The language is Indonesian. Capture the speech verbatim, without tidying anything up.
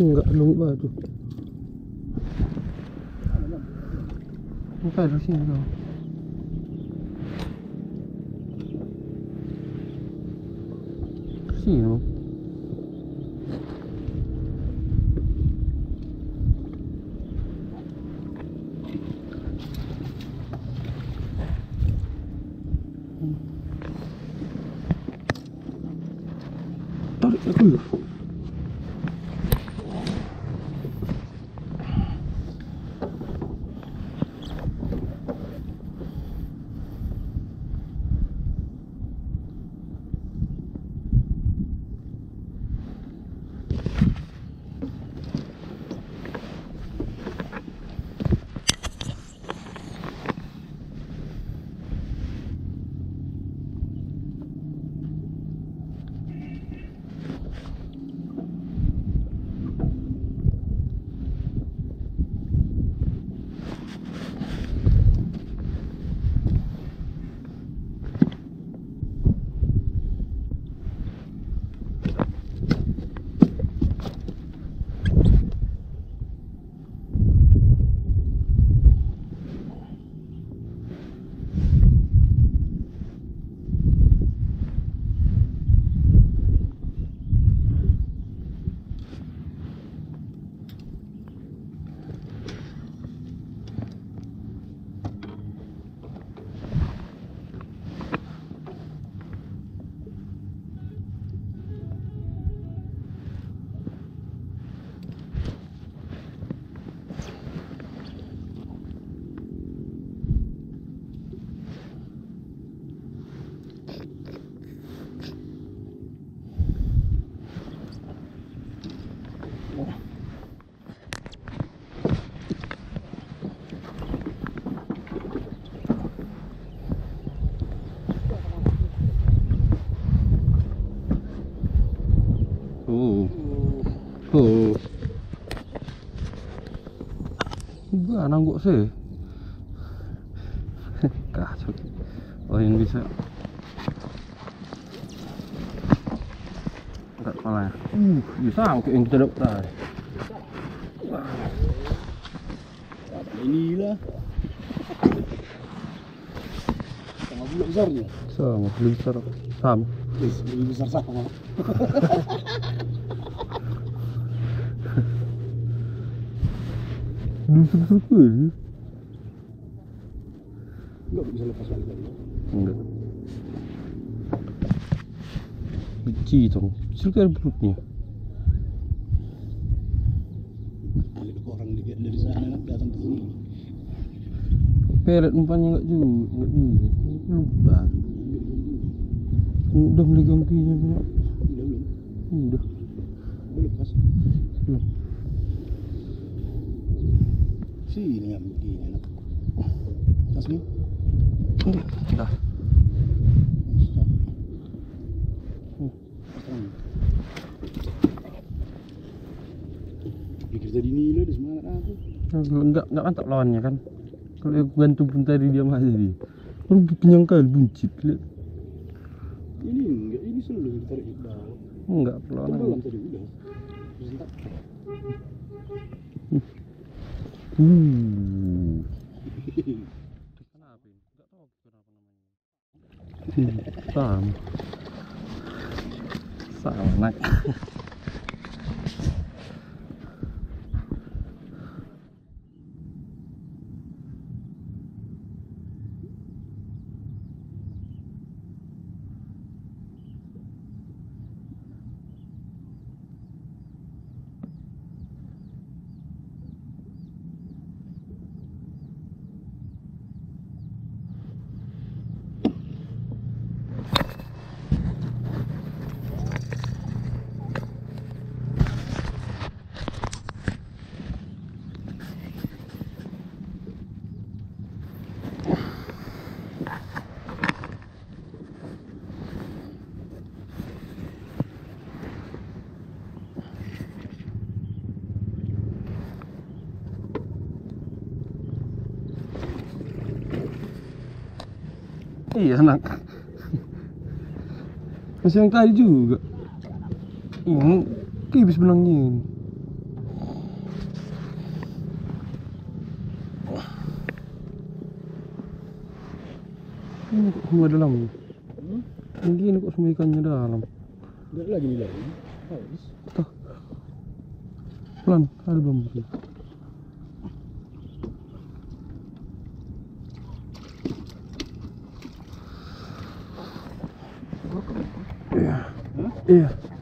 Enggak, nunggu batu. Bukan di sini dong. Sini dong. Tarik aku ya. Oh, oh, gua nangguk sih. Kacau. Oh, yang bisa. Enggak kepala. Uh, bisa angkat yang kita dapat. Inilah. Sama bulak besarnya. Sama, lebih besar. Sama. Lebih besar sama. Besar-besar ke? Enggak bisa lepas lagi tadi. Enggak. Kecil dong. Kecil kan perutnya. Lihat orang lihat dari sana datang ke sini. Pelet umpannya enggak juga, enggak juga. Lupa. Udah megang pinya punya. Udah belum? Udah. Udah lepas. Belum. Sini ngambil begini enak. Tasmi? Udah. Udah. Stop. Hmm. Pikir tadi nila ada semangat aku. Enggak, enggak mantap lawannya kan. Kalau aku gantung pun tadi dia masih dia. Orang penyangkal buncit lihat. Ini enggak, ini selalu ditarik ke bawah. Enggak perlawanan. Tenggelam tadi udah. Terus entar. Hmm. Kenapa ini? Enggak tahu kenapa namanya. Hmm, sama. Sama nak. Iya nak. Masih yang tadi juga. Ini kibis benangnya ini. Ini kok semua dalam. Hmm? Ini kok semua ikannya dalam. Enggak lagi nih lagi. Haus. Tuh. Pelan, ada bambu. Iya. Hah? Iya.